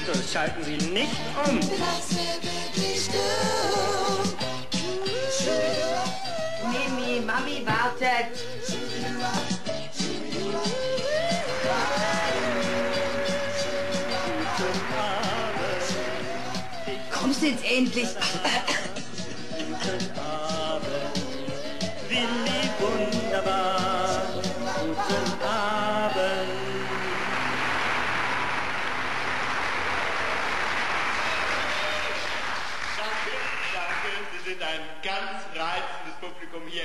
Justus, schalten Sie nicht um. Das wäre wirklich dumm. Mimi, Mami wartet. Kommst du jetzt endlich? Guten Abend, Willi, wunderbar. Guten Abend. Danke, danke. Sie sind ein ganz reizendes Publikum hier.